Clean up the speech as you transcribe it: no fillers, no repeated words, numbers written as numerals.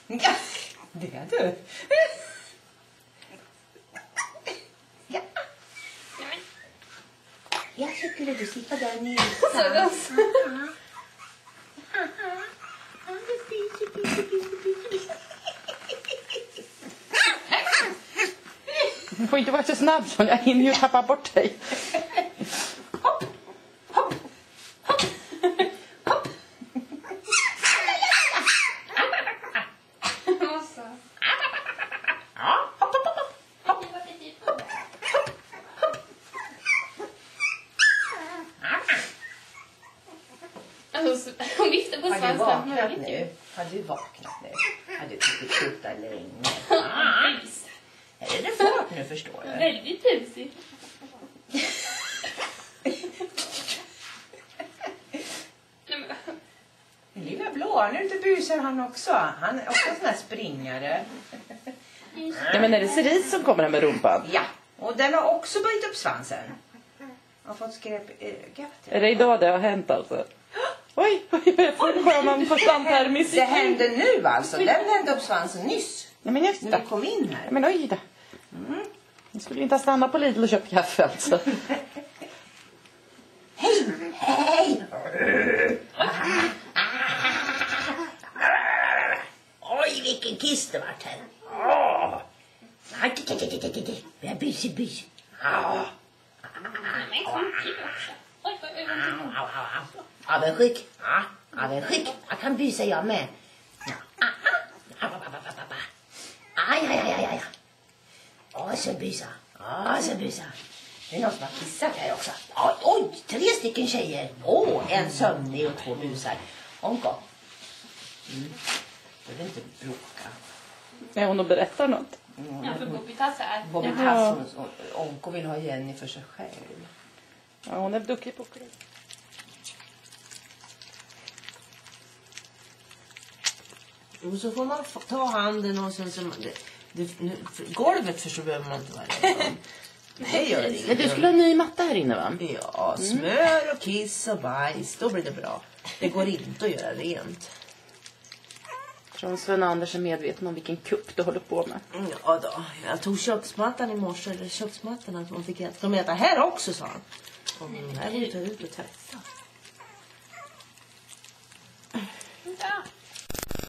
Ja, det är du. Ja. Jag tycker att du sitter där nere. Du får inte vara så snabb så jag hinner ju tappa bort dig. Hopp, hopp, hopp, hopp. Ja, hopp, hopp, hopp, hopp, hopp, hopp. Alltså, hon viftar på Har du svansen. vaknat nu? Har du vaknat nu? Har du tyckt skjuta länge? Är det fart nu, förstår du? Väldigt tusig. Den lilla blå, nu inte busar han också. Han är också en sån här springare. Ja, men är det Cerise som kommer här med rumpan? Ja, och den har också böjt upp svansen. Har fått skräp i ögat. Är det idag det har hänt alltså? Oj, jag får skönan på stampermis. Det hände nu alltså. Den vände upp svansen nyss. Nej, men just När det. vi kom in här. Men oj då. Jag skulle inte ha stannat på Lidl och köpt kaffe alltså. Hej! Hej! Oj, vilken kiss det vart här. Vi har bys. Men kom till också. Oj, vad ögonblick. Avundsjuk. Avundsjuk. Jag kan bysa jag med. Aj. Åh, så bysa. Det är någon som har kissat här också. Oj, 3 stycken tjejer. En sömnig och 2 busar. Onko. Du vill inte bråka. Är hon och berättar något? Ja, för Bobby Tass är. Bobby Tass och Onko vill ha Jenny för sig själv. Ja, hon är duktig på det. Och så får man ta handen och sen så... golvet förstår behöver man inte vara rädd om. Det gör det Men du skulle ha ny matta här inne va? Ja, smör och kiss och bajs. Då blir det bra. Det går inte att göra rent. Från Sven Anders är medveten om vilken kupp du håller på med. Ja då. Jag tog köksmattan i morse. Eller köksmattan. Att de fick äta. De äter här också, sa han. Och den här vill ta ut och tvätta. Ja.